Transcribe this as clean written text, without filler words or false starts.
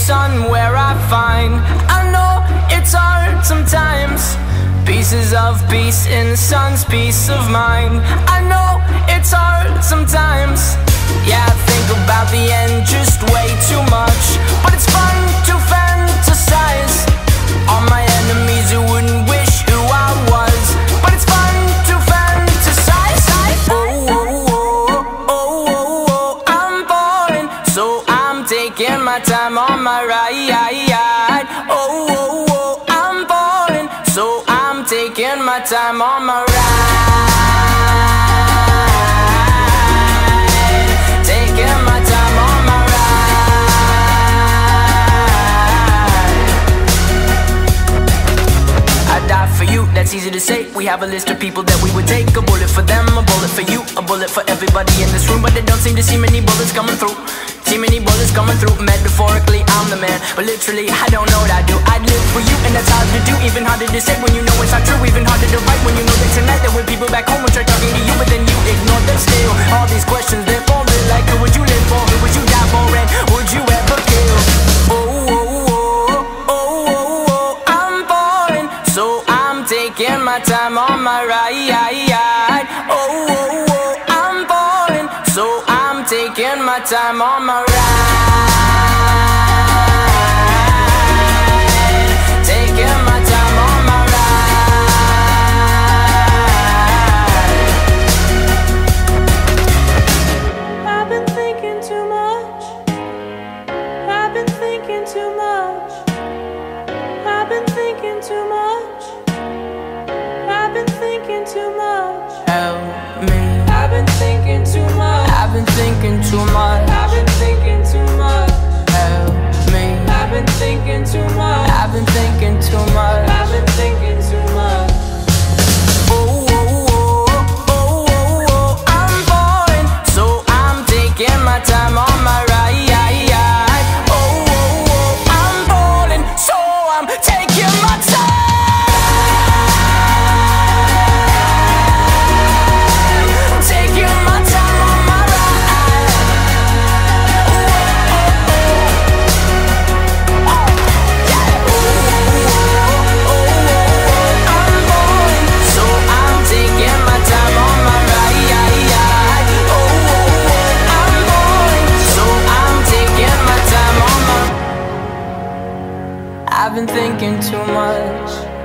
sun where I find. I know it's hard sometimes. Pieces of peace in the sun's peace of mind. I know it's hard sometimes. Yeah, I think about the end just way too much, but it's fun to fantasize on my enemies who wouldn't wish who I was. But it's fun to fantasize. Oh, oh, oh, oh, oh, oh, I'm falling, so I'm taking my time on my ride. Oh, oh, oh, I'm falling, so I'm taking my time on my ride. Taking my time on my ride. I die for you, that's easy to say. We have a list of people that we would take. A bullet for them, a bullet for you, a bullet for everybody in this room. But they don't seem to see many bullets coming through. See many bullets coming through. Metaphorically, I'm the man, but literally, I don't know what I do. I'd live for you, and that's hard to do. Even harder to say when you know it's not true. Even harder to write when you know that tonight there were people back home who tried talking to you, but then you ignore them still. All these questions, they're falling like, who would you live for? Who would you die for? And would you ever kill? Oh, oh, oh, oh, oh, oh, I'm falling, so I'm taking my time on my ride. Oh, oh, oh, I'm falling, so I'm taking my time on my ride. Taking my time on my ride. I've been thinking too much. I've been thinking too much. I've been thinking too much. I've been thinking too much. Help me. I've been thinking too much. I've been thinking too much. I've been thinking too much. Help me. I've been thinking too much. I've been thinking too much. I've been thinking too much. Oh, oh, oh, oh, oh, oh, I'm falling, so I'm taking my time on my ride. Oh, oh, oh, I'm falling, so I'm taking my time. Taking my time on my ride. Oh, oh, oh, oh, yeah. Oh, oh, oh, I'm falling, so I'm taking my time on my ride. Oh, oh, oh, I'm falling, so I'm taking my time on my. I've been thinking too much.